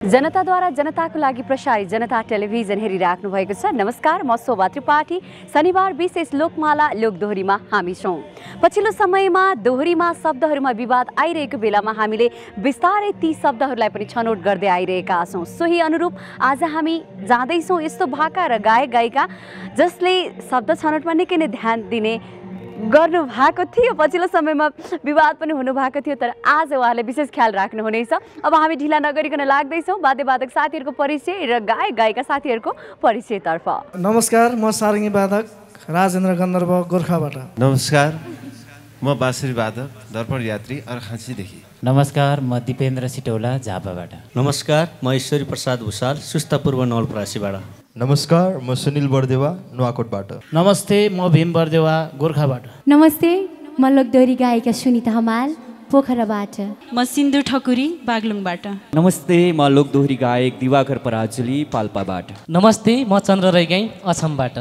जनताद्वारा जनताको लागि प्रसारित जनता टेलिभिजन हेरिराख्नु भएको छ। नमस्कार, म शोभा त्रिपाठी। शनिबार विशेष लोकमाला लोकदोहोरीमा हामी छौँ। पछिल्लो समयमा दोहोरीमा शब्दहरूमा विवाद आइरहेको बेलामा हामीले बिस्तारै ती शब्दहरूलाई पनि छनौट गर्दै आइरहेका छौँ। सोही अनुरूप आज हामी जाँदैछौँ यस्तो भाका र गायक गायिका जसले शब्द छनौटमा निकै नै ध्यान दिने गर्नु भएको थियो। पछिल्लो समयमा विवाद पनि हुनु भएको थियो, तर आज उहाँले विशेष ख्याल राख्नुहुनेछ। अब हामी ढिला नगरिकन लाग्दैछौँ वाद्यवादक साथीहरूको परिचय र गायक गायिका साथीहरूको परिचयतर्फ। नमस्कार, म सारङ्गी वादक राजेन्द्र गन्धर्व गोर्खाबाट। नमस्कार, म बाँसुरी वादक दर्पण यात्री अर्खाँचीदेखि। नमस्कार, म दिपेन्द्र सिटौला झापाबाट। नमस्कार, म ईश्वरी प्रसाद भुषाल सुस्ता पूर्व नवलपरासीबाट। नमस्कार, म सुनिल बर्देवा नुवाकोटबाट। नमस्ते, म भीम बर्देवा गोर्खाबाट। नमस्ते, म लोकदोहोरी गायिका सुनिता हमाल पोखराबाट। म सिन्धु ठकुरी बागलुङबाट। नमस्ते, म लोकदोहोरी गायक दिवाकर पराजुली पाल्पाबाट। नमस्ते, म चन्द्र रैगाई अछामबाट।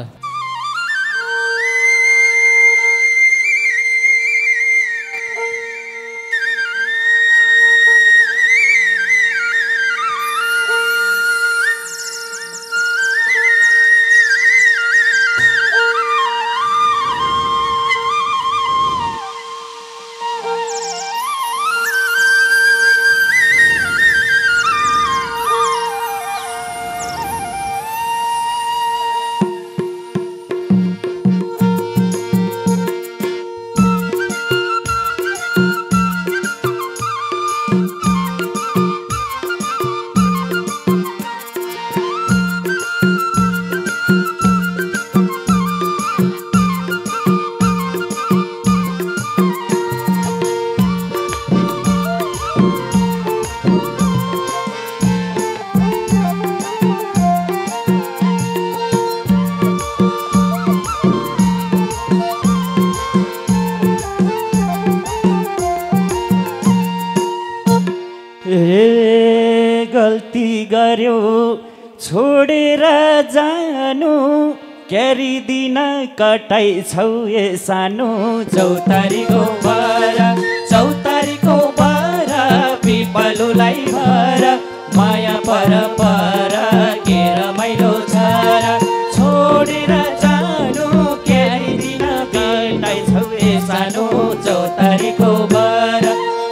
गल्ती गर्यो छोडेर जानु क्यारी दिन कटाइ छौ ए सानो। चौतारीको बर पिपलुलाई भर माया पर पर के रमाइलो छ र छोडेर जानु क्यारी दिन कटाइ छौ ए सानो। चौतारीको बर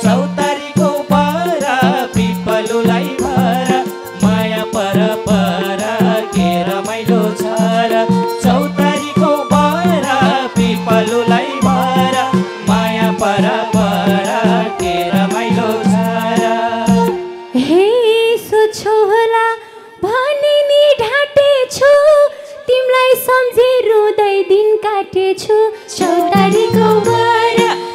पिपलुलाई भर माया पर पर के रमाइलो छ र चौतारीको बर पिपलुलाई भर माया पर पर के रमाइलो छ र। हे सोचो होला भने नि ढाँटेछु तिमीलाई सम्झे रुँदै दिन काटेछु। चौतारीको बर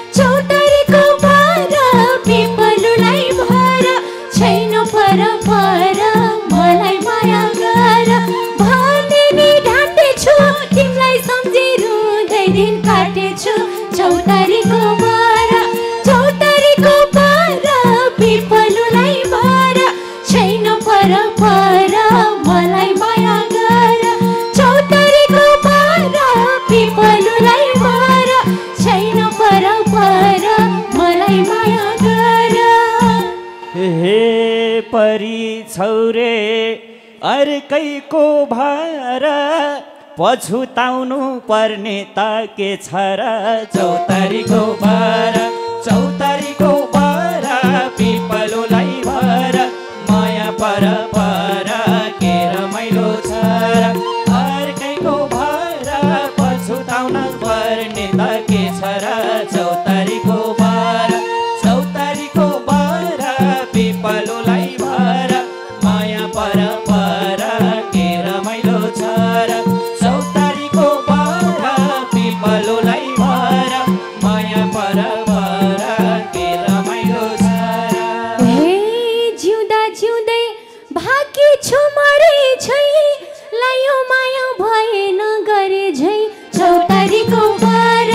पिपलुलाई भर छैन पर पर मलाई माया गर भने नि ढाँटेछु तिमीलाई सम्झे रुँदै दिन काटेछु। चौतारीको बर पिपलुलाई भर छैन पर पर मलाई माया गर। चौतारीको बर पिपलुलाई भर छैन पर पर मलाई माया गर। हे परी छौरे अर्कैको भार पछुताउनु पर्ने त के छ र। चौतारीको बर पिपलुलाई भर माया पर पर के रमाइलो छ र अर्कैको भार पछुताउन पर्ने त के छ र। चौतारीको बर पिपलुलाई भर माया पर पर के रमाइलो छ र चौतारीको बर पिपलुलाई भर माया पर पर के रमाइलो छ र। हे जिउँदा जिउँदै भाकी छु मरे छै लायो माया भएन गरे झै। चौतारीको बर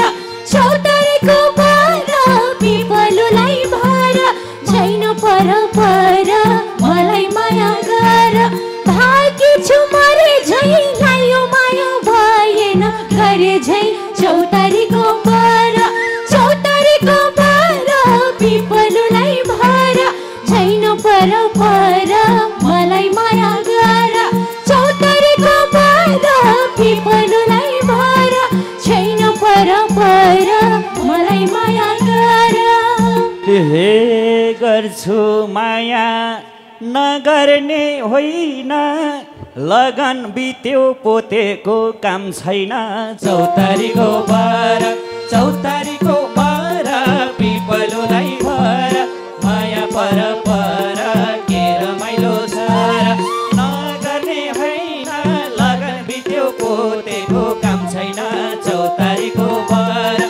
पिपलुलाई भर छैन पर पर मलाई माया गर। भागी छु मरे झै लायो माया भएन गरे झै। चौतारीको बर पिपलुलाई भर छैन पर पर नगर्ने होइन लगन बित्यो पोतेको काम छैन चौतारीको बार पिपलुलाई भर माया पर पर के रमाइलो छ र नगर्ने होइन लगन बित्यो पोतेको काम छैन चौतारीको बार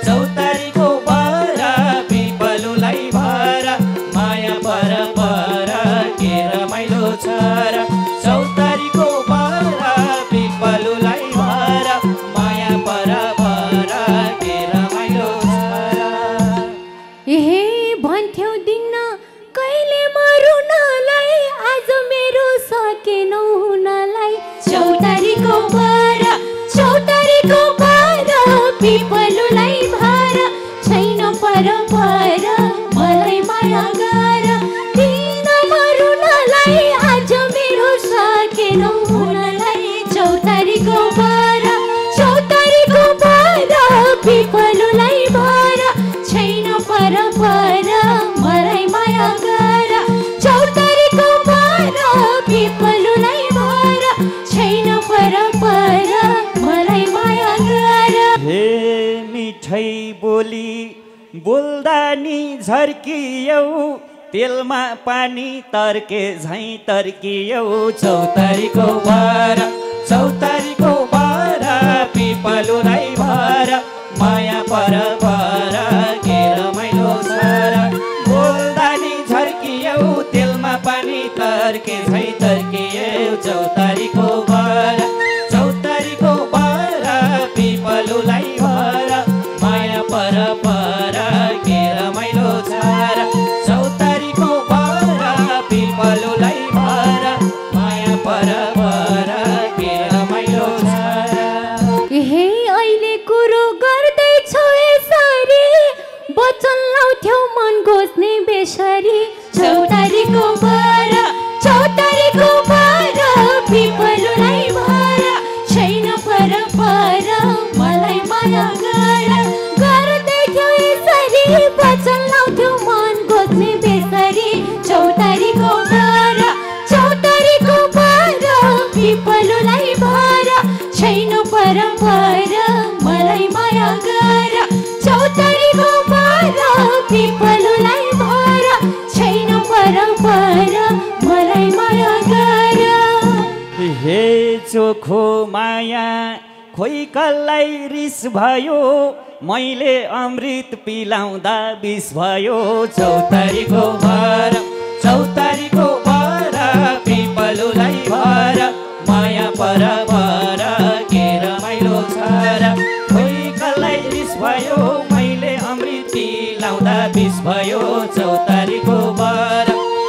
पिपलुलाई भर माया पर पर के रमाइलो छ र चौतारीको बार पिपलुलाई भर माया पर पर के रमाइलो छ र हे भन्थ्यौ दिन्न कहिले मरुनलाई आज मेरो सकेनौ हुनलाई चौतारीको बार पिपलुलाई भर छैन पर पर मलाई माया गर दिन मरुनलाई आज मेरो सकेनौ हुनलाई चौतारीको बार पिपलुलाई भर छैन पर पर मलाई माया गर चौतारीको बार पिपलुलाई भर छैन पर पर मलाई माया गर हे मिठै बोली बोल्दा नि झर्कियौ तेलमा पानी तर्के झैँ तर्कियौ चौतारीको बार पिपलुलाई भर माया पर पर के रमाइलो छ र बोल्दा नि झर्कियौ तेलमा पानी तर्के झैँ तर्कियौ चौतारीको बार पिपलुलाई भर माया पर पर के रमाइलो छ र चौतारीको बार पिपलुलाई भर माया पर पर के रमाइलो छ र हे अहिले कुरो गर्दैछौ यसरी वचन लाउँथ्यौ मन घोच्ने बेसरी चौतारीको बार पिपलुलाई भर छैन पर पर मलाई माया गर्दैथ्यौ यसरी वचन लाउँथ्यौ मन घोच्ने बेसरी चौतारीको बार पिपलुलाई भर छैन पर पर मलाई माया गर चौतारीको बार पिपलुलाई भर छैन पर पर मलाई माया गर हे चोखो माया खोइ कसलाई रिस भयो मैले अमृत पिलाउँदा विष भयो चौतारीको बार पिपलुलाई भर माया पर पर के रमाइलो छ र खोइ कसलाई रिस भयो मैले अमृत पिलाउँदा विष भयो चौतारीको बार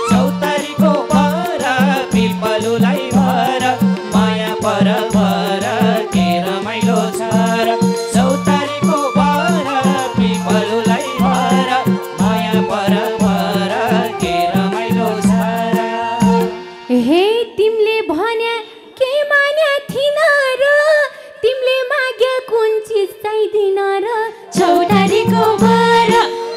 पिपलुलाई भर माया पर पर के रमाइलो छ र चौतारीको बार पिपलुलाई भर माया पर पर के रमाइलो छ र हे तिमीले भन्या के मान्या थिन र तिमीले माग्या कुन चिज चाहिँदिन र चौतारीको बार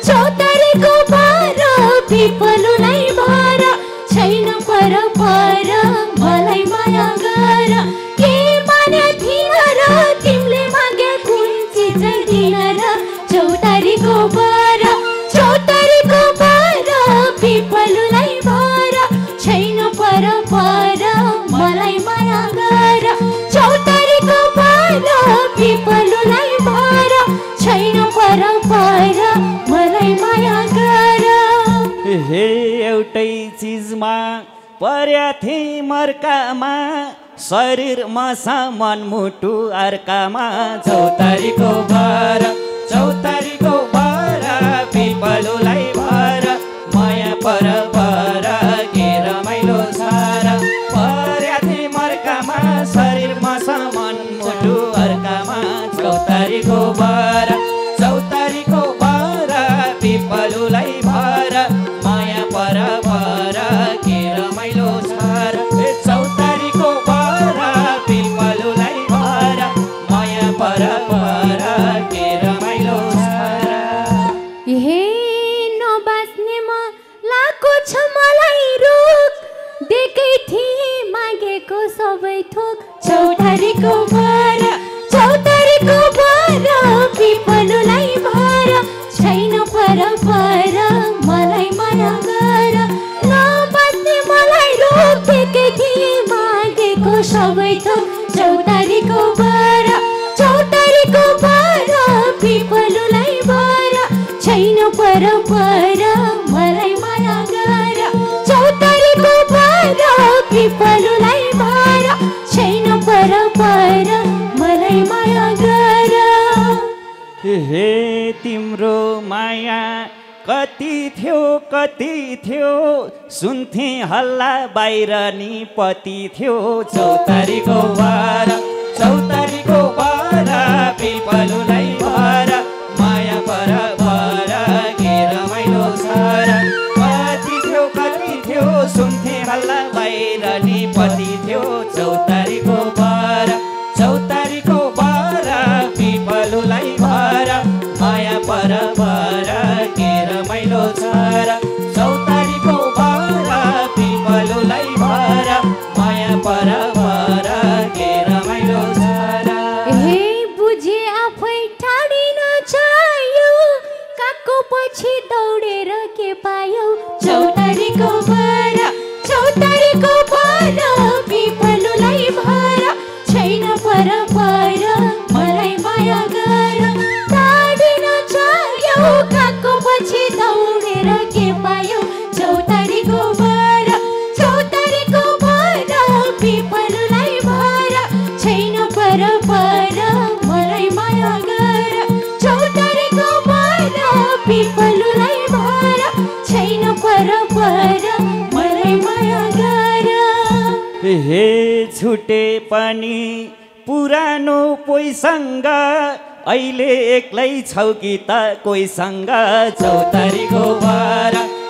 पिपलुलाई भर छैन पर पर मलाई माया गर के मान्या थिन र तिमीले माग्या कुन चिज चाहिँदिन र चौतारीको बार पिपलुलाई भर छैन पर पर मलाई माया गर चौतारीको बार पिपलुलाई भर छैन पर पर मलाई माया गर हे एउटै चिजमा पर्या थिए मर्कामा शरीरमा मन मुटु अर्कामा चौतारीको बार पिपलुलाई भर माया पर पर के रमाइलो छ र पर्या थिए मर्कामा शरीरमा मन मुटु अर्कामा चौतारीको बार पिपलुलाई भर माया पर पर के रमाइलो छ र चौतारीको बार पिपलुलाई भर माया पर पर के रमाइलो छ र हे न थिए मागेको सबै थोक चौतारीको भर चौतारीको भर पिपलुलाई भर छैन पर पर मलाई माया गर नबस्ने मलाई रोकेकै थिए मागेको सबै थोक चौतारीको भर पिपलुलाई भर छैन पर पर मलाई माया गर चौतारीको भर पिपलुलाई भर छैन पर पर मलाई माया गर हे तिम्रो माया कति थियो सुन्थे हल्ला बाहिर नि पति थियो चौतारीको भर पिपलुलाई भर माया पर भर के रमाइलो छ र कति थियो सुन्थे हल्ला बाहिर नि पति थियो चौतारीको भर पिपलुलाई भर माया पर भर के रमाइलो छ र चौतारीको भर पिपलुलाई भर माया पर भर के रमाइलो छ र हे बुझे आफै ठाडिन चाह्यो काको पछि दौडेर के पायो चौतारीको भर पिपलुलाई भर छैन पर पर मलाई माया गर ठाडिन चाह्यो काको पछि दौडेर के पायो चौतारीको भर पिपलुलाई भर छैन पर पर मलाई माया गर चौतारीको भर पिपलुलाई भर छैन पर पर मलाई माया गर हे छुटे पनि पुरानो पोइसँग अहिले एक्लै छौ कि त कोहीसँग चौतारीको भर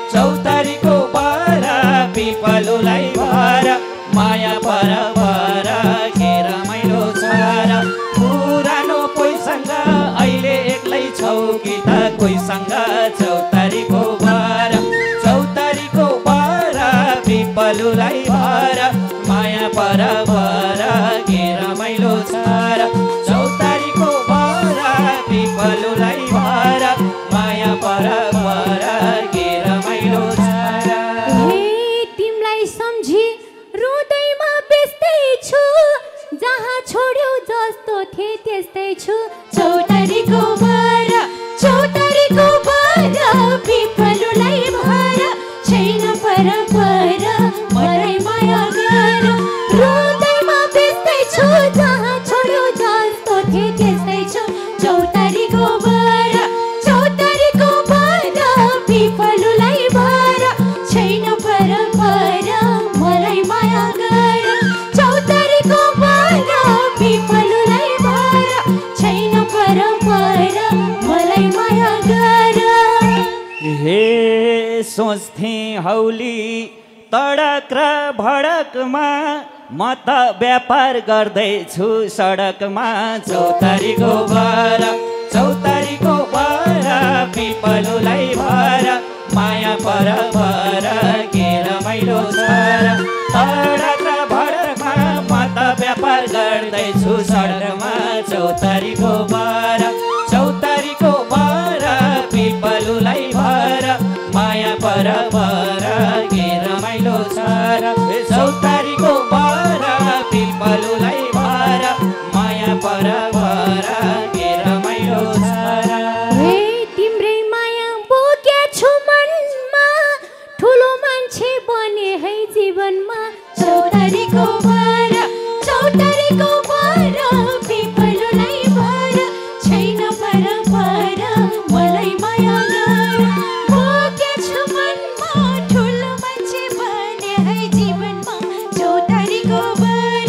पिपलुलाई भर माया पर भर के रमाइलो छ र पुरानो पोइसँग अहिले एक्लै छौ कि त कोहीसँग चौतारीको भर पिपलुलाई भर माया पर भर के रमाइलो छ र चौतारीको भर पिपलुलाई भर माया पर भर के रमाइलो छ र तिमीलाई सम्झी रुँदैमा बेच्दै छु जहाँ छोड्यौ जस्तो थिए त्यस्तै छु चौतारीको भर पिपलुलाई भर छैन पर पर मलाई माया गर रुँदैमा बेच्दै छु जहाँ छोड्यौ जस्तो थिए त्यस्तै छु चौतारीको भर पिपलुलाई भर छैन पर पर मलाई माया गर चौतारीको भर पिपलुलाई भर छैन पर पर मलाई माया गर हे सोच्थे हौली तडक र भडकमा म त व्यापार गर्दैछु सडकमा चौतारीको भर पिपलुलाई भर माया पर भर के रमाइलो छ र तडक र भडकमा म त व्यापार गर्दैछु सडकमा चौतारीको भर पिपलुलाई भर माया पर भर के रमाइलो छ र चौतारीको भर पिपलुलाई भर माया पर भर के रमाइलो छ र तिम्रै माया बोके छु मनमा ठुलो मान्छे बने है जीवनमा चौतारीको भर पिपलुलाई भर छैन पर पर मलाई माया गर बोके छु मनमा ठुलो मान्छे बने है जीवनमा चौतारीको भर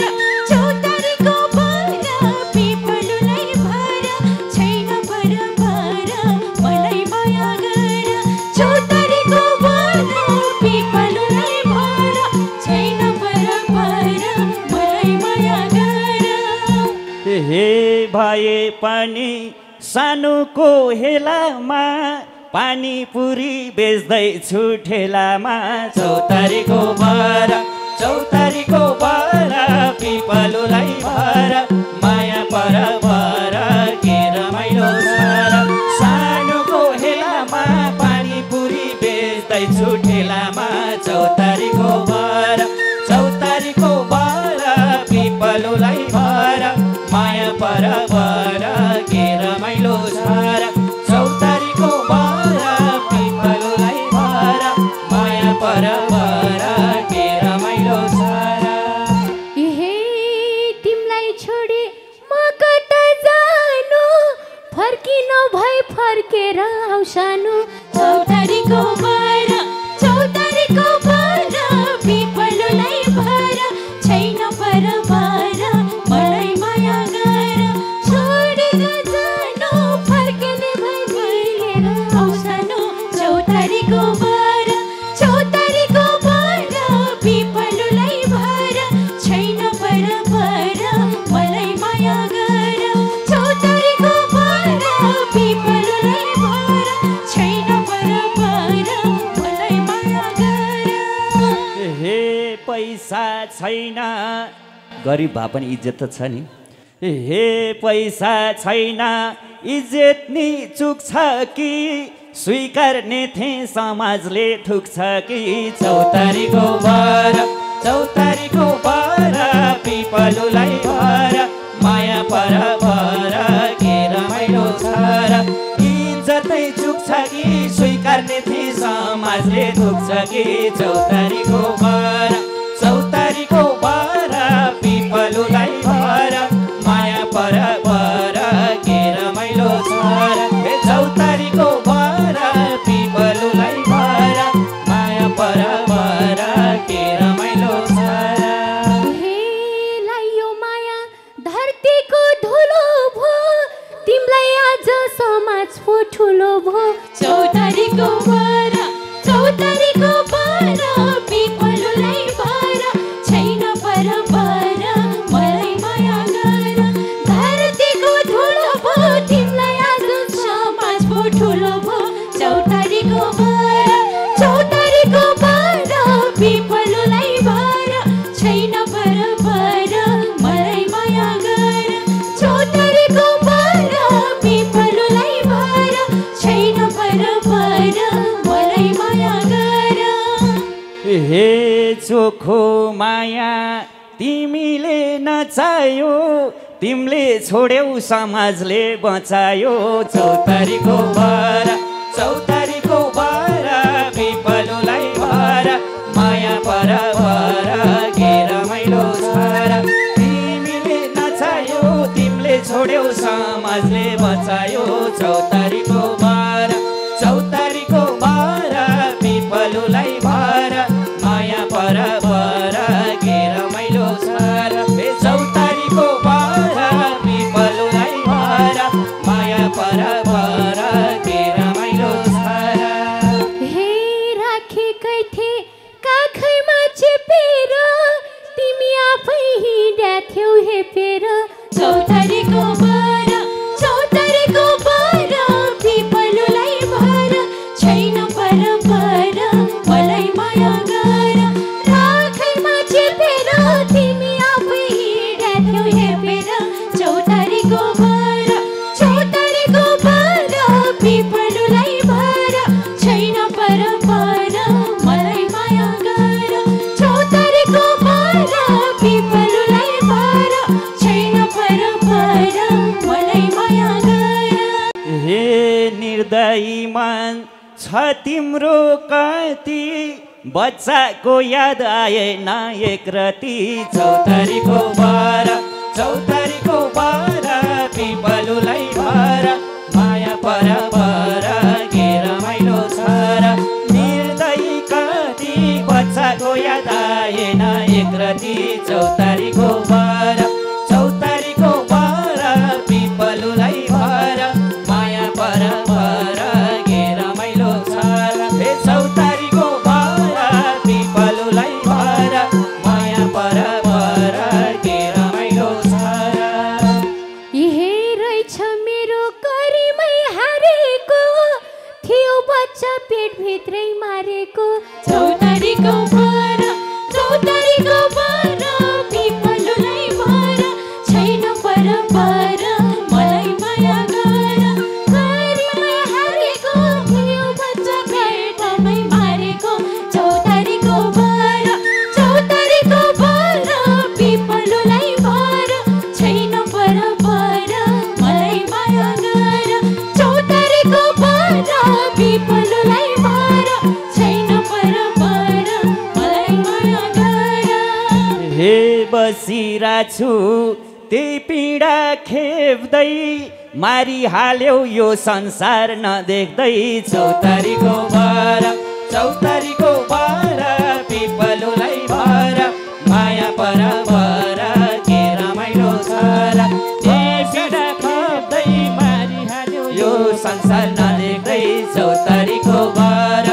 पिपलुलाई भर छैन पर पर मलाई माया गर चौतारीको भर पिपलुलाई भर छैन पर पर मलाई माया गर हे भए पनि सानोको हेलामा पानीपुरी बेच्दैछु ठेलामा चौतारीको भर चौतारीको बर पिपलुलाई भर माया पर भर के रमाइलो छ र सानोको हेलामा पानीपुरी बेच्दैछु ठेलामा चौतारीको बर पिपलुलाई भर माया पर भर के रमाइलो छ र चौतारीको बर पिपलुलाई भर माया पर भर के रमाइलो छ र हे तिमीलाई छोडी म कता जानु फर्किन भई फर्केर आउँछनु चौतारीको बर पिपलुलाई भर छैन पर भर मलाई माया गर छोडेर जानु फर्किने भई फर्केर आउँछनु चौतारीको बर पिपलुलाई भर छैन पर भर मलाई माया गर चौतारीको बर पिपलुलाई भर छैन पर भर मलाई माया गर हे पैसा छैन गरिब भए पनि इज्जत त छ नि हे पैसा छैन इज्जत नि चुक्छ कि स्वीकार्ने थिए समाजले थुक्छ कि चौतारीको बर पिपलुलाई भर माया पर भर के रमाइलो छ र इज्जतै चुक्छ कि स्वीकार्ने थिए समाजले थुक्छ कि चौतारीको बर पिपलुलाई भर माया पर भर के रमाइलो छ र चौतारीको बर पिपलुलाई भर माया पर भर के रमाइलो छ र हे लायो माया धरतीको धुलो भो तिमीलाई आज समाज पो ठुलो भो चौतारीको बर पिपलुलाई भर छैन पर भर मलाई माया गर धरतीको धुलो भो तिमीलाई आज समाज पो ठुलो भो चौतारीको बर पिपलुलाई भर छैन पर भर मलाई माया गर चौतारीको बर पिपलुलाई भर छैन पर भर मलाई माया गर हे चोखो माया तिमीले नचायो तिमीले छोड्यौ समाजले बचायो चौतारीको बर पिपलुलाई भर माया पर भर के रमाइलो छ र तिमीले नचायो तिमीले छोड्यौ समाजले बचायो चौतारीको बर पिपलुलाई भर माया पर भर के रमाइलो छ र चौतारीको बर पिपलुलाई भर माया पर भर के रमाइलो छ र हे राखेकै थिए काखैमा चेपेर तिमी आफै हिँड्या थियौ हेपेर चौतारीको बर पिपलुलाई भर छैन पर भर मलाई माया गर राखैमा चेपेर तिमी आफै हिँड्या थियौ हेपेर चौतारीको बर पिपलुलाई भर छैन पर भर मलाई माया गर चौतारीको बर पिपलुलाई भर छैन पर भर मलाई माया गर हे निर्दयी मन छ तिम्रो कति बच्चाको याद आएन एक रति चौतारीको बर पिपलुलाई भर माया पर भर के रमाइलो छ र निर्दयी कति बच्चाको याद आएन एक रति चौतारीको बर पिपलुलाई भर माया पर भर के रमाइलो छ र चौतारीको बर पिपलुलाई भर माया पर भर के रमाइलो छ र यही रहेछ मेरो करीमै हारेको थियो बच्चा पेटभित्रै मारेको चौतारीको बर बसिरा छु त्यही पीडा खेप्दै मारिहाल्यौ यो संसार नदेख्दै चौतारीको भर पिपलुलाई भर माया पर के रमाइलो छ र पीडा खेप्दै मारिहाल्यौ यो संसार नदेख्दै चौतारीको भर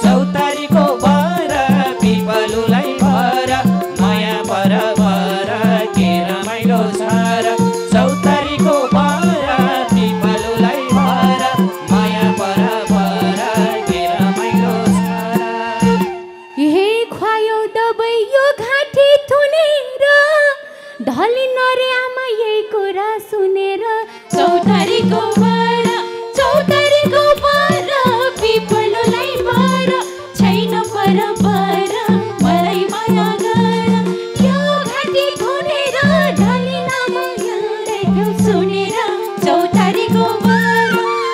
पिपलुलाई भर माया पर के रमाइलो छ र चौतारीको भर पिपलुलाई भर माया पर के रमाइलो छ र हे खुवायो दबै यो घाँटी थुनेर ढलिन रे आमा यही कुरा सुनेर चौतारीको भर पिपलुलाई भर छैन पर मलाई माया गर यो घाँटी थुनेर ढलिन आमा यही सुनेर चौतारीको भर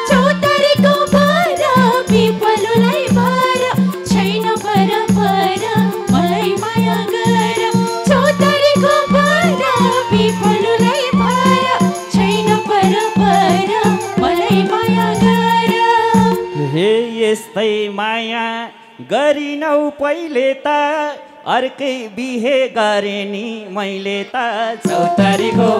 पिपलुलाई भर छैन पर मलाई माया गर चौतारीको भर पिपलुलाई भर छैन पर मलाई माया गर हे यस्तै माया गरिनौ पहिले त अर्कै बिहे गरे नि मैले त चौतारीको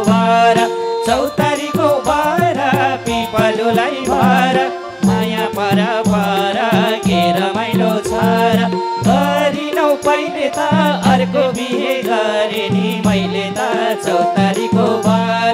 भर पिपलुलाई भर माया पर के रमाइलो छ र गरिनौ पहिले त अर्को बिहे गरे नि मैले त चौतारीको भर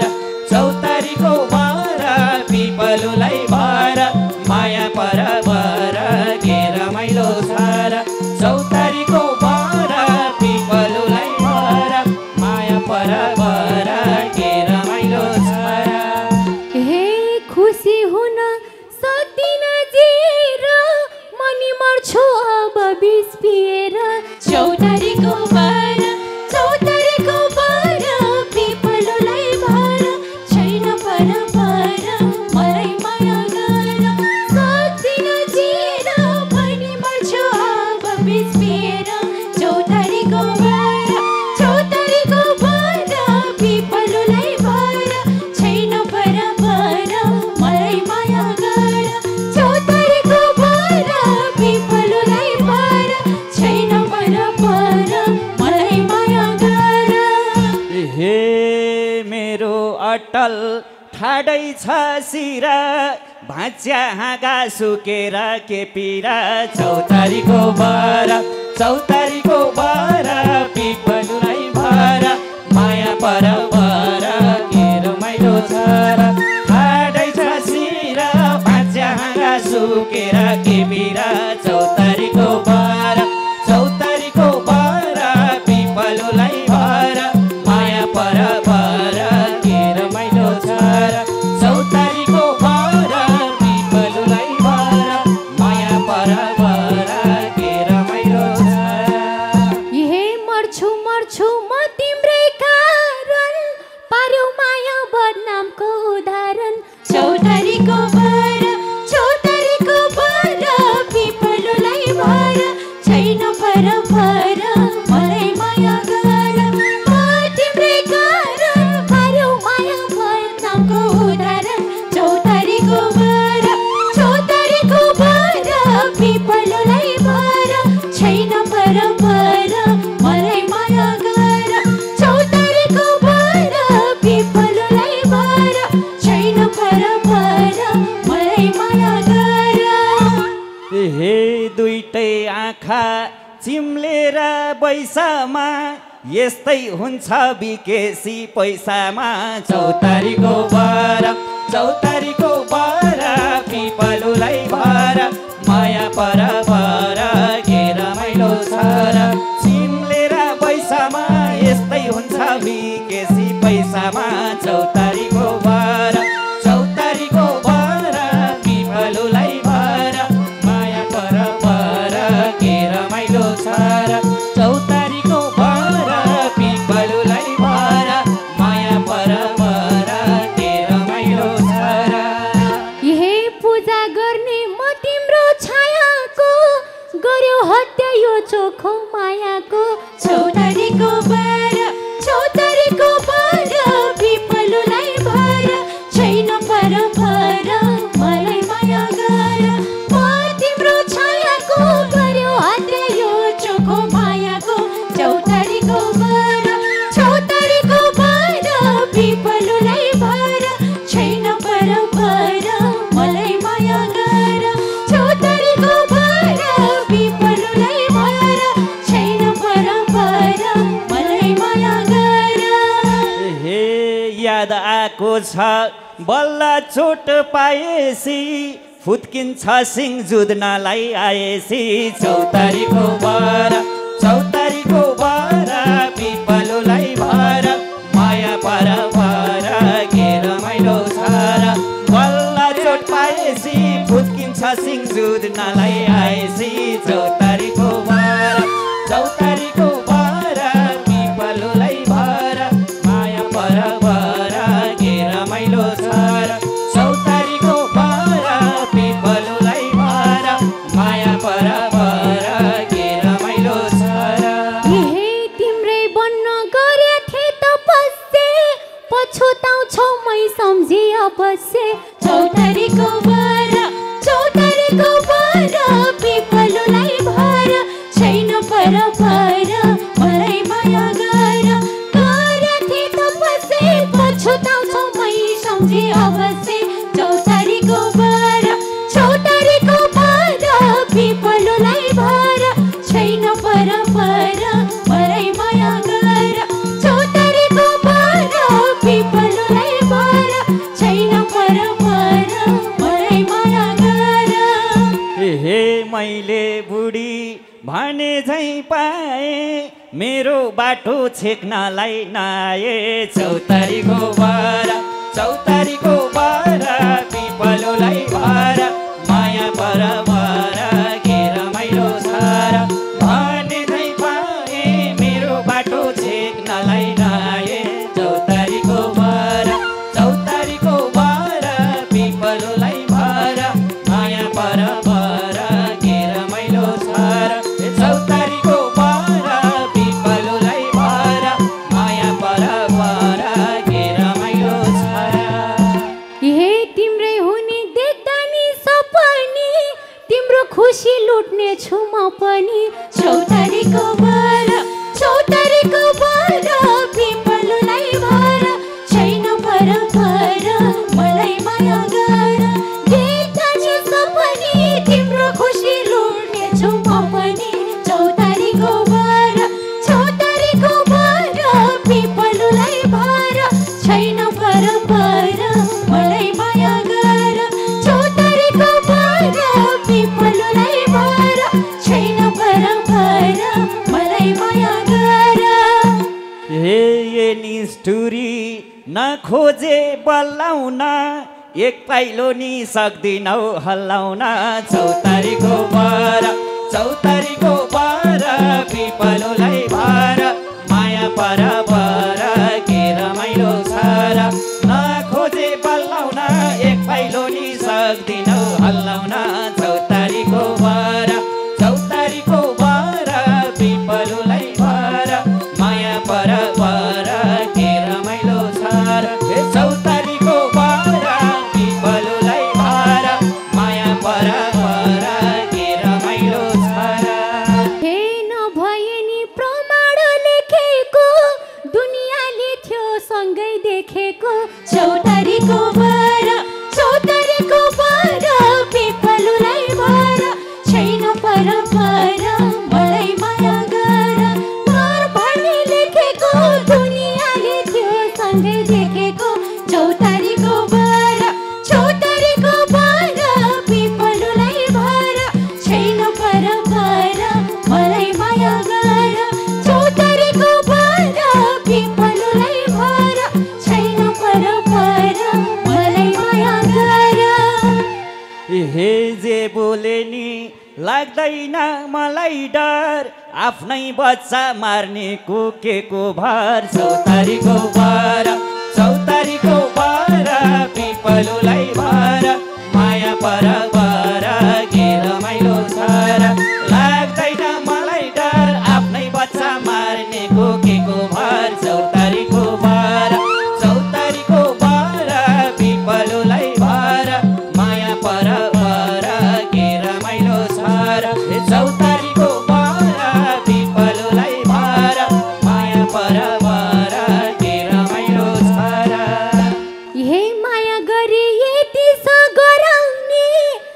पिपलुलाई भर माया पर के रमाइलो छ र चौतारीको भर पिपलुलाई भर माया पर के रमाइलो छ र हे खुसी हुन सक्दिन जिएर मनी मर्छु अब बिस पिएर चौतारीको भर पिपलुलाई भर छैन पर मलाई माया गर सक्दिन जिएर मनी मर्छु अब बिस पिएर चौतारीको भर पिपलुलाई भर छैन पर मलाई माया गर चौतारीको भर पिपलुलाई भर छैन पर मलाई माया गर हे मेरो अटल ठाडै छ सिरा भाँच्या हाँगा सुकेर के पिरा चौतारीको भर पिपलुलाई भर माया पर के रमाइलो छ र ठाडै छ सिरा भाँच्या हाँगा सुकेर के पिरा चौतारीको भर पिपलुलाई भर माया पर के रमाइलो छ र चौतारीको भर पिपलुलाई भर माया पर के रमाइलो छ हे मर्छु म तिम्रै कारण पार्यौ माया बदनामको उदाहरण चौतारीको भर पिपलुलाई भर छैन पर मलाई माया गर म तिम्रै कारण पार्यौ माया बदनामको उदाहरण चौतारीको भर पिपलुलाई भर छैन पर मलाई माया गर चौतारीको भर पिपलुलाई भर छैन पर मलाई माया गर हे दुईटै आँखा चिम्लेर बैसामा यस्तै हुन्छ बिकेसी पैसामा चौतारीको भर पिपलुलाई भर माया पर के रमाइलो छ र चिम्लेर पैसामा यस्तै हुन्छ बिकेसी पैसामा चौतारीको भर पिपलुलाई भर माया पर के रमाइलो छ र चौतारीको भर पिपलुलाई भर माया पर के रमाइलो छ र हे पूजा गर्ने म तिम्रो छायाको गर्यो हत्या यो चोखो मायाको चौतारीको भर याद आएको छ बल्ल चोट पाएसी फुत्किन्छ सिङ जुत्नलाई आएसी चौतारीको बर पिपलुलाई भर माया पर भर के रमाइलो छ र बल्ल चोट पाएसी फुत्किन्छ सिङ जुत्नलाई आएसी चौतारीको बर पिपलुलाई भर माया पर भर के रमाइलो छ र चौतारीको बर पिपलुलाई भर माया पर भर के रमाइलो छ र तिम्रै बन्न गरेथे तपस्या पछुताउँछौ मै सम्झी अवश्य चौतारीको बर पिपलुलाई भर छैन पर मलाई माया गरेथे तपस्या पछुताउँछौ मै सम्झी अवश्य चौतारीको बर पिपलुलाई भर छैन पर मलाई माया गर चौतारीको बर पिपलुलाई भर छैन पर मलाई माया गर हे मैले बुढी भने झै पाए मेरो बाटो छेक्नलाई नआए चौतारीको बर पिपलुलाई भर माया पर भर के रमाइलो छ र भने झै पाए मेरो बाटो छेक्नलाई नआए चौतारीको बर पिपलुलाई भर माया पर भर के रमाइलो छ र चौतारीको बर पिपलुलाई भर माया पर भर के रमाइलो छ हे तिम्रै हुने देख्दा नि सपनी तिम्रो खुसी लुट्ने छु म पनि चौतारीको बर पिपलुलाई भर छैन पर मलाई माया गर देख्दा नि सपनी तिम्रो खुसी लुट्ने छु म पनि चौतारीको बर पिपलुलाई भर छैन पर मलाई माया गर चौतारीको बर पिपलुलाई भर छैन पर मलाई माया गर हे ये निष्ठुरी नखोजे बल्लाउन एक पाइलो नि सक्दिनौ हल्लाउन चौतारीको बर पिपलुलाई भर माया पर भर के रमाइलो छ र नखोजे बल्लाउन एक पाइलो नि सक्दिनौ हल्लाउन चौतारीको बर पिपलुलाई भर माया पर भर के रमाइलो छ र चौतारीको बर पिपलुलाई भर माया पर भर के रमाइलो छ र हे नभए नि प्रमाण लेखेको दुनियाँले थियो सँगै देखेको चौतारीको बर पिपलुलाई भर छैन पर मलाई माया गर भन्ने लेखेको दुनियाँले थियो सँगै देखेको चौतारीको बर पिपलुलाई भर छैन पर मलाई माया गर चौतारीको बर पिपलुलाई भर छैन पर मलाई माया गर हे जे बोले नि लाग्दैन मलाई डर आफ्नै बच्चा मार्ने को भर चौतारीको बर पिपलुलाई भर माया पर भर के रमाइलो छ र लाग्दैन मलाई डर आफ्नै बच्चा मार्ने को भर चौतारीको बर पिपलुलाई भर माया पर भर के रमाइलो छ र चौतारीको बर पिपलुलाई भर माया पर भर के रमाइलो छ र हे माया गरी यति स गराउने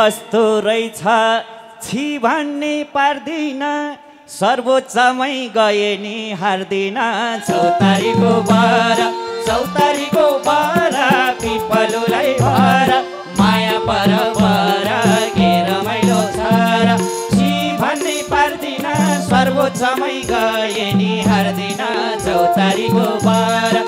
कस्तो रहेछ छि भन्ने पार्दिन सर्वोच्चमै गए नि हार्दिन चौतारीको बर पिपलुलाई भर माया पर के रमाइलो छ र छि भन्ने पार्दिन सर्वोच्चमै गए नि हार्दिन चौतारीको बर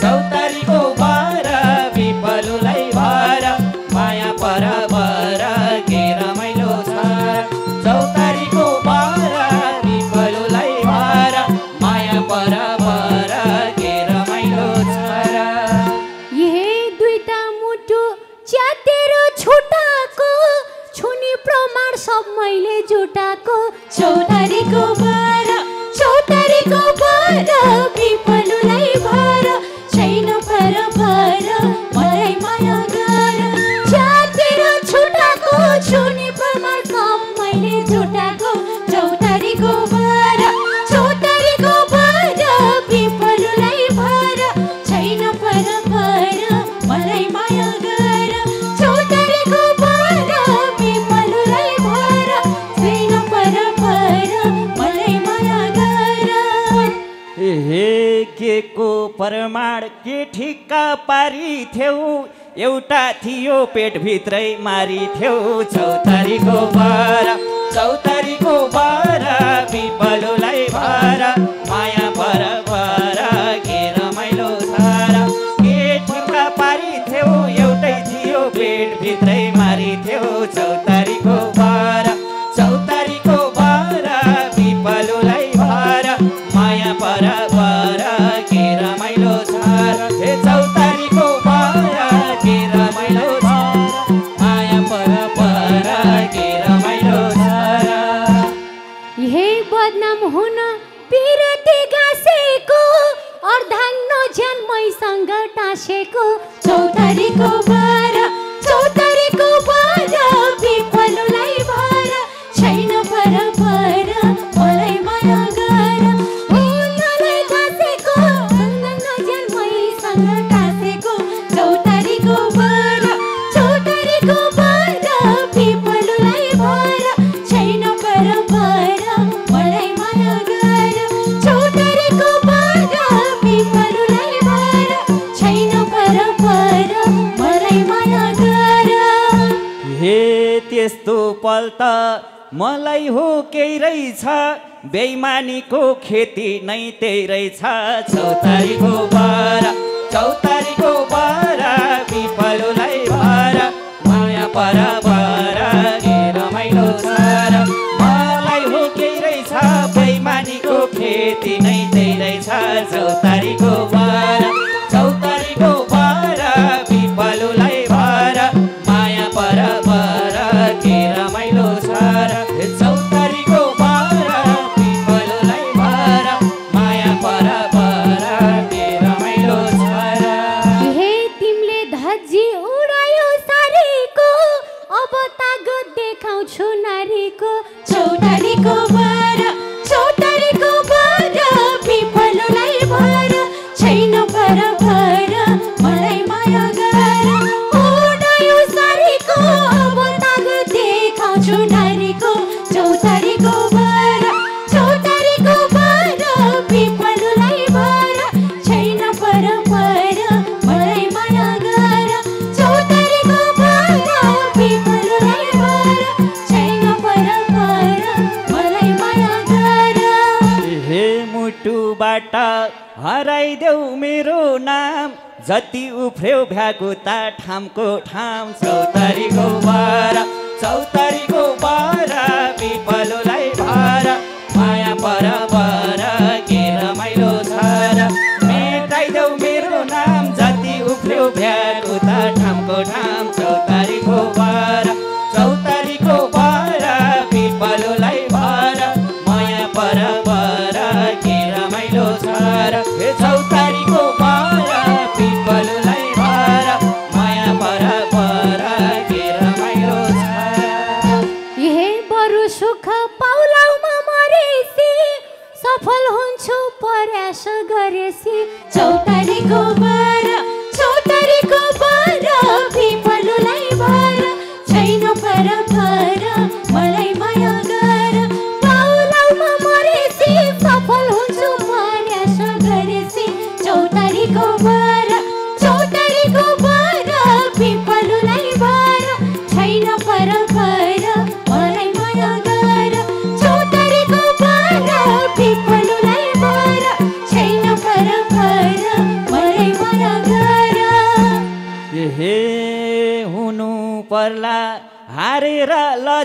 पिपलुलाई भर माया पर के रमाइलो छ चौतारीको बर पिपलुलाई भर माया पर के रमाइलो छ ये दुईटा मुटु च्यातेर छुटाको छुनी प्रमाण सब मैले जुटाको चौतारीको बर पिपलुलाई भर छैन पर मलाई माया गर च्यातेर छुटाको छुनी प्रमाण सब मैले जुटाको चौतारीको बर पिपलुलाई भर छैन पर मलाई माया गर चौतारीको बर पिपलुलाई भर छैन पर मलाई माया गर हे के को प्रमाण के ठिक्का पारी थ्यौ एउटा थियो पेटभित्रै मारी थ्यौ चौतारीको बर पिपलुलाई भर माया पर के रमाइलो छ र के ठिक्का पारी थ्यौ एउटै थियो पेटभित्रै मारी थ्यौ चौतारीको बर पिपलुलाई भर माया पर के रमाइलो छ र हे चौतारीको बर के रमाइलो छ माया पर के रमाइलो छ र हे बदनाम हुन पिरती गाँसेको अर्धाङ्ग ज्यान मैसँग टाँसेको चौतारीको बर पिपलुलाई भर छैन पर मलाई माया गर हुनलाई गाँसेको अर्धाङ्ग ज्यान मैसँग टाँसेको चौतारीको बर पिपलुलाई भर छैन पर मलाई माया गर चौतारीको बर पिपलुलाई भर छैन पर मलाई माया गर हे त्यस्तो पल त मलाई हो केही रहेछ बेइमानीको खेती नै त्यही रहेछ चौतारीको बर पिपलुलाई भर माया पर के रमाइलो छ र मलाई हो केही रहेछ बेइमानीको खेती नै त्यही रहेछ चौतारीको बर पिपलुलाई भर माया पर के रमाइलो छ र चौतारीको बर पिपलुलाई भर माया पर के रमाइलो छ र हे तिमीले धज्जी उडायो सारीको अब तागत देखाउँछु नारीको चौतारीको बर पिपलुलाई भर छैन पर मलाई माया गर उडायो सारीको अब तागत देखाउँछु नारीको चौतारीको बर पिपलुलाई भर छैन पर मलाई माया गर चौतारीको बर पिपलुलाई भर छैन पर मलाई माया गर हे मुटुबाट हराइदेऊ मेरो नाम जति उफ्र्यो भ्यागुता ठामको ठाम चौतारीको बर पिपलुलाई भर माया पर के रमाइलो छ र मेटाइदेऊ मेरो नाम जति उफ्र्यो भ्यागुता ठामको ठाम चौतारीको बर पिपलुलाई भर माया पर के रमाइलो छ र हे चौतारीको बर पिपलुलाई भर माया पर के रमाइलो छ हे बरु सुख पाउलाउमा मरेसी सफल हुन्छु प्रयास गरेसी चौतारीको बर पिपलुलाई भर छैन पर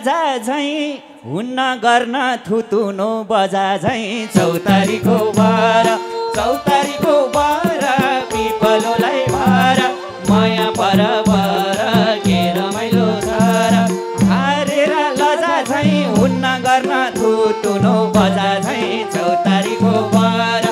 लजा झैँ हुन्न गर्न थुतुनो बजा झैँ चौतारीको बार पिपलोलाई भार माया पर के रमाइलो छ र हारेर लजा झैँ हुन्न गर्न थुतुनो बजा झैँ चौतारीको बार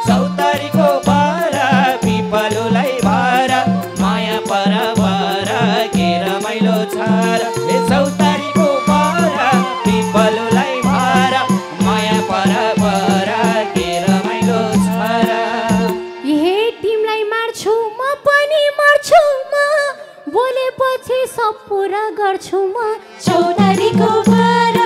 पिपलोलाई भार माया पर के रमाइलो छ र चौतारीको बार पिपलोलाई भार माया पर के रमाइलो छ र हे तिमीलाई मार्छु म पनि मर्छु म बोलेपछि सब पुरा गर्छु म चौतारीको बार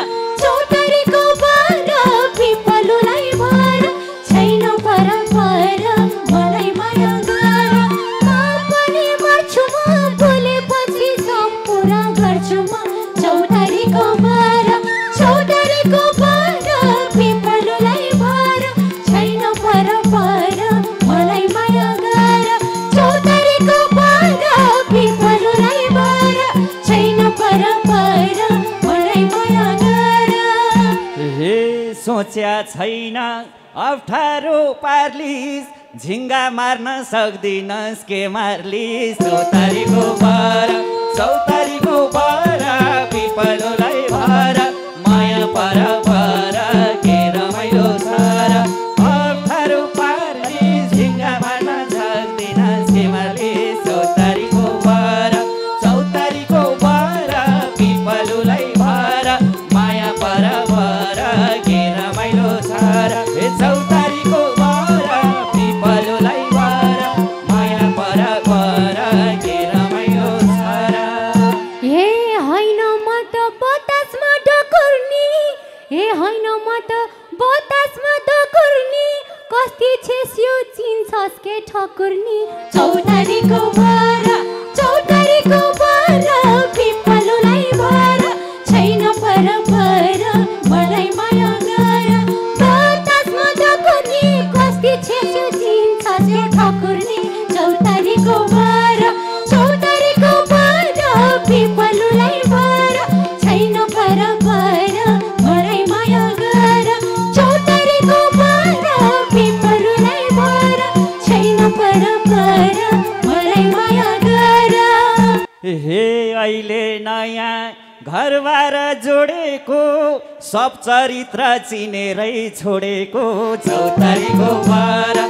पिपलोलाई भार छैन पर मलाई माया गर म पनि मर्छु म बोलेपछि सब पुरा गर्छु म चौतारीको बार पिपलोलाई भार छैन पर मलाई माया गर चौतारीको बार पिपलोलाई भार छैन पर मलाई माया गर हे सोच्या छैन अप्ठ्यारो पार्लिस झिङ्गा मार्न सक्दिनस् के मार्लिस चौतारीको बार पिपलोलाई भार माया पर के रमाइलो छ र अप्ठ्यारो पार्लिस झिङ्गा मार्न सक्दिनस् के मार्लिस चौतारीको बार पिपलोलाई भार माया पर के रमाइलो छ र चौतारीको बार पिपलोलाई भार माया पर के रमाइलो छ र हे होइन म त बतासमा डकुर्नी कस्ती छेस्यो चिन्छस् के ठकुर्नी चौतारीको बार पिपलोलाई भार छैन पर मलाई माया गर बतासमा डकुर्नी कस्ती छेस्यो चिन्छस् के ठकुर्नी चौतारीको बार पिपलोलाई भार छैन पर मलाई माया गर चौतारीको बार पिपलोलाई भार छैन पर मलाई माया गर हे अहिले नयाँ घरबार जोडेको सब चरित्र चिनेरै छोडेको चौतारीको बार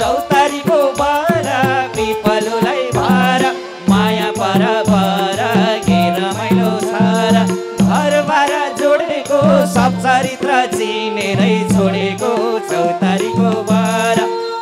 पिपलोलाई भार माया पर के रमाइलो छ र घरबार जोडेको सब चरित्र चिनेरै छोडेको चौतारीको बार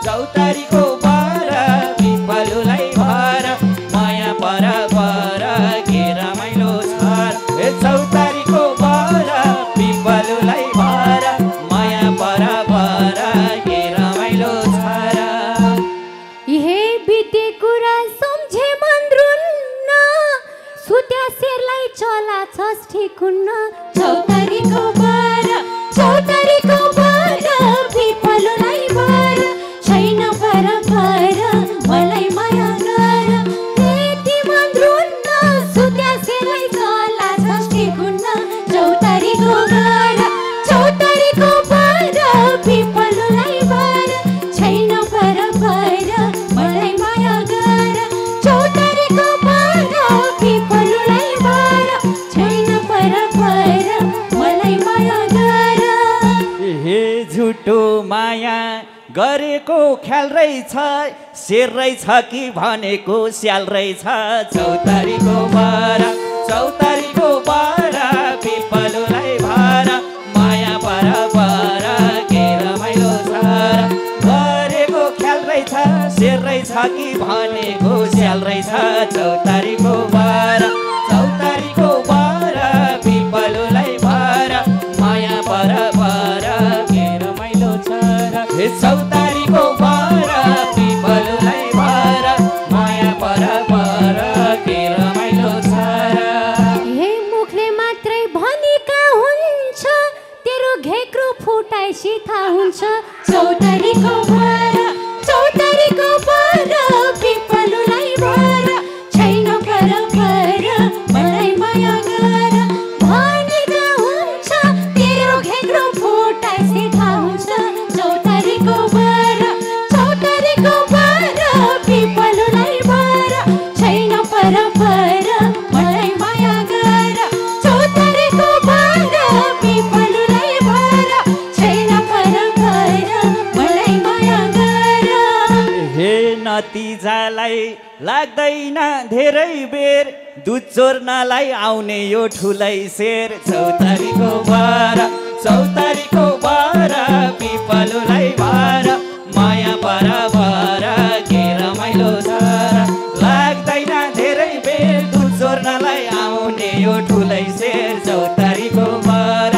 पिपलोलाई भार माया पर के रमाइलो छ र चौतारीको बार पिपलोलाई भार माया पर के रमाइलो छ र हे बिते कुरा सम्झे मन्द्रुन्न सुत्या शेरलाई चला छस् ठिकुन्न चौतारीको बार पिपलोलाई भार छैन पर मलाई माया गर यति मन्द्रुन्न सुत्या शेरलाई चला छस् ठिकुन्न चौतारीको बार पिपलोलाई भार छैन पर मलाई माया गर चौतारीको बार पिपलोलाई भार छैन पर मलाई माया गर हे झुटो माया गरेको ख्याल रहेछ शेर रहेछ कि भनेको स्याल रहेछ चौतारीको बार पिपलोलाई भार माया पर के रमाइलो छ र गरेको ख्याल रहेछ शेर रहेछ कि भनेको स्याल रहेछ चौतारीको बार पिपलोलाई भार माया पर के रमाइलो छ र चौतारीको बार पिपलोलाई भार माया पर के रमाइलो छ र हे मुखले मात्रै भनेका हुन्छ तेरो घेक्रो फुटाइ सिथा हुन्छ चौतारीको बार पिपलोलाई भार छैन पर मलाई माया गर भनेका लाग्दैन धेरै बेर दुध चोर्नलाई आउने यो ठुलै शेर चौतारीको बार पिपलुलाई भार माया पर के रमाइलो छ लाग्दैन धेरै बेर दुध चोर्नलाई आउने यो ठुलै शेर चौतारीको बार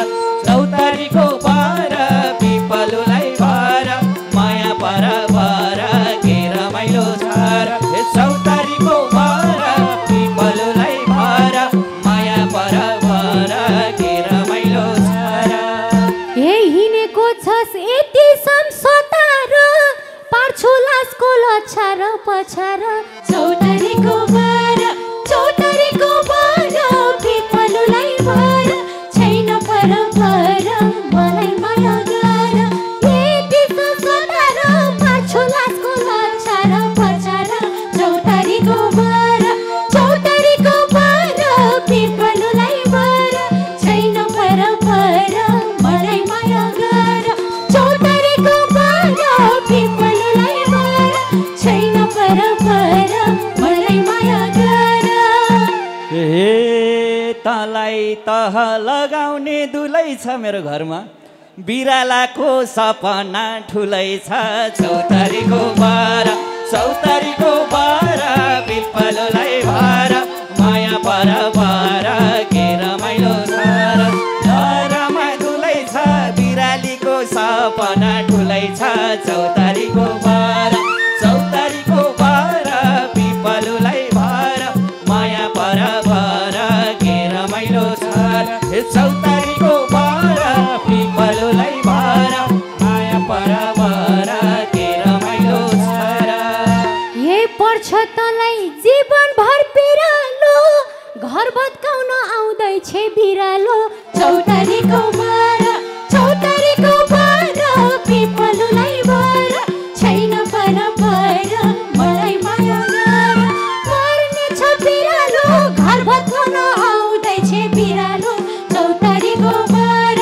पिपलुलाई भार माया पर के रमाइलो छ चौतारीको बार पिपलुलाई भार माया पर के रमाइलो छ हे हिँडेको छस् यति सम्सोतार पार्छु लासको लछार पछार चौतारीको बार पिपलुलाई भार छैन पर मलाई माया गर यति सम्सोतार पार्छु लासको लछार पछार चौतारीको बार पिपलुलाई भार छैन पर मलाई माया गर चौतारीको बार पिपलुलाई भार छैन पर मलाई माया गर हे तलाई तह लगाउने दुलै छ मेरो घरमा बिरालाको सपना ठुलै छ चौतारीको बार पिपलुलाई भार माया पर के रमाइलो छ घरमा दुलै छ बिरालीको सपना ठुलै छ चौतारीको बार पिपलुलाई भार माया पर के रमाइलो छ चौतारीको बार पिपलुलाई भार माया पर के रमाइलो छ हे पर्छ तँलाई जीवनभर पिरालो घर भत्काउन आउँदैछ बिरालो चौतारीको बार पिपलुलाई भार छैन पर मलाई माया गर मर्ने छ बिरालो घर भत्काउन आउँदैछ बिरालो चौतारीको बार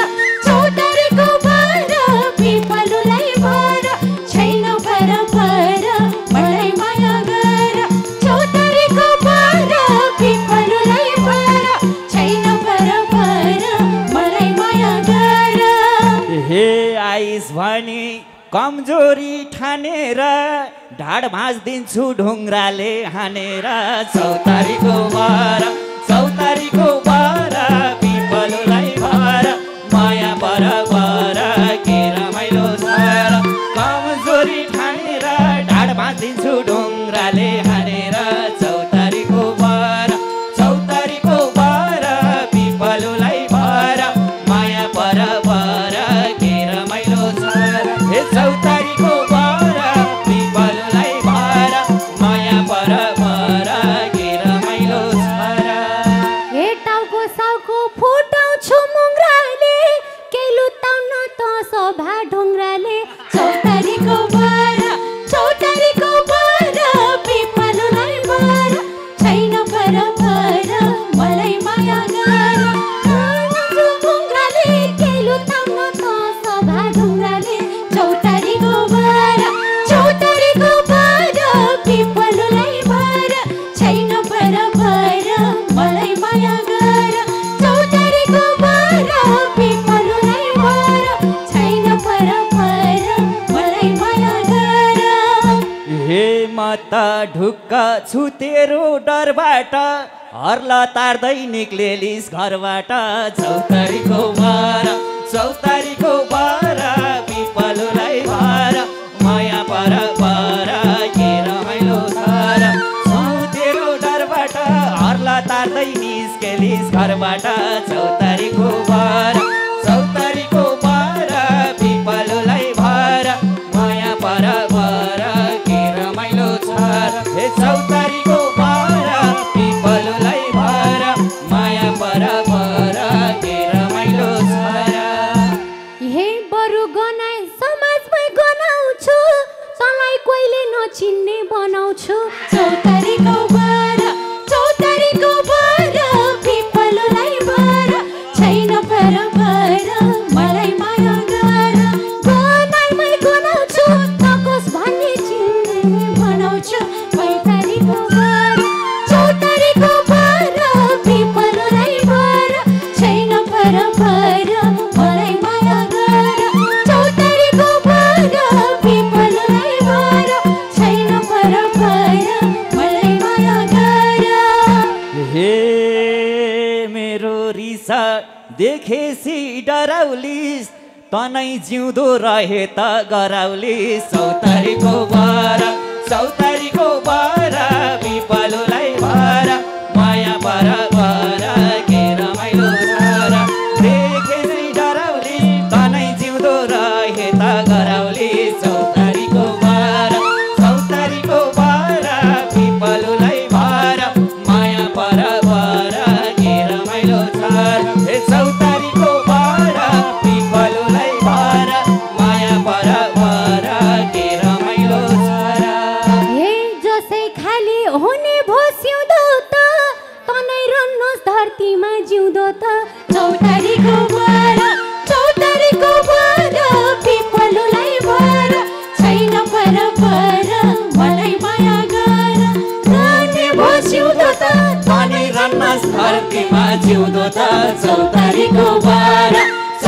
पिपलुलाई भार छैन पर मलाई माया गर चौतारीको बार पिपलुलाई भार छैन पर मलाई माया गर हे आइस भनी कमजोरी ठानेर ढाड भाँच्दिन्छु ढुङ्ग्राले हानेर चौतारीको बार पिपलुलाई भार माया पर के रमाइलो छ कमजोरी ठानेर ढाड भाँच्दिन्छु ढुङ्ग्राले हानेर चौतारीको बार पिपलुलाई भार माया पर के रमाइलो छ चौतारीको बार पिपलुलाई भार माया पर के रमाइलो छ हे टाउको साउको फुटाउँछु मुङ्ग्राले केही लुताउन त सभा ढुङ्ग्राले चौतारीको बार पिपलुलाई भार छैन पर मलाई माया गर मुङ्ग्राले केही लुताउन त सभा ढुङ्ग्राले चौतारीको बार पिपलुलाई भार छैन पर मलाई माया गर चौतारीको बार पिपलुलाई भार छैन पर मलाई माया गर हे म त ढुक्क छु तेरो डरबाट हर्ल तार्दै निक्लेलिस् घरबाट चौतारीको बार पिपलुलाई भार माया पर के रमाइलो छ तेरो डरबाट हर्ल तार्दै निस्केलिस् घरबाट चौतारीको बार पिपलुलाई भार माया पर के रमाइलो छ चौतारीको बार पिपलुलाई भार माया पर के रमाइलो छ हे बरु गनाई समाजमै गनाउँछु तँलाई कोहीले नचिन्ने बनाउँछु चौतारीको बार पिपलुलाई भार छैन पर मलाई माया गर गनाइमै गनाउँछु तकोस भन्ने चिन्ने बनाउँछु चौतारीको देखेसी डराउलिस तनै जिउँदो रहे त गराउलिस चौतारीको बारा पिपलुलाई भर माया पर के रमाइलो छ र देखेसी डराउलिस तनै जिउँदो रहे त गराउलिस चौतारीको बारा पिपलुलाई भर माया पर के रमाइलो छ र चौतारीको बारा पिपलुलाई भर माया पर के रमाइलो छ र हे जसै खाली हुने भो सिउँदो त तनै रन्नुहोस् धरतीमा जिउँदो त चौतारीको बारा पिपलुलाई भर छैन पर मलाई माया गर रन्ने भो सिउँदो त तनै रन्नुहोस् धरतीमा जिउँदो त चौतारीको बारा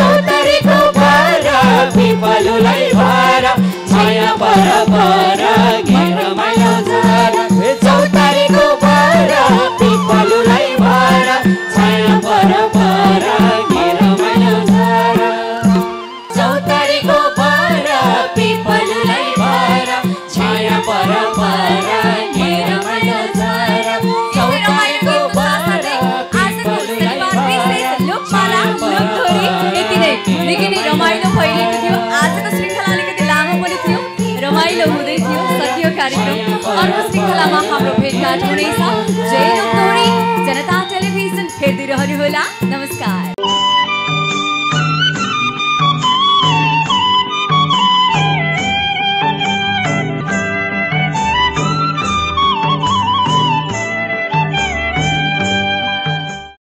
पिपलुलाई भर छाया पर के रमाइलो छ र चौतारीको बारा पिपलुलाई भर छाया पर के रमाइलो छ र चौतारीको बारा पिपलुलाई भर छाया पर के रमाइलो छ र चौतारीको बारा पिपलुलाई भर लोकमाला लोकधोरी निकै नै रमाइलो भइरहेको थियो। आजको श्रृङ्खला अलिकति लामो पनि थियो, रमाइलो हुँदै थियो, सकियो कार्यक्रम। अर्को श्रृङ्खलामा हाम्रो भेटघाट हुनेछ। जय लोकधोरी जनता टेलिभिजन हेर्दै रहनुहोला। नमस्कार।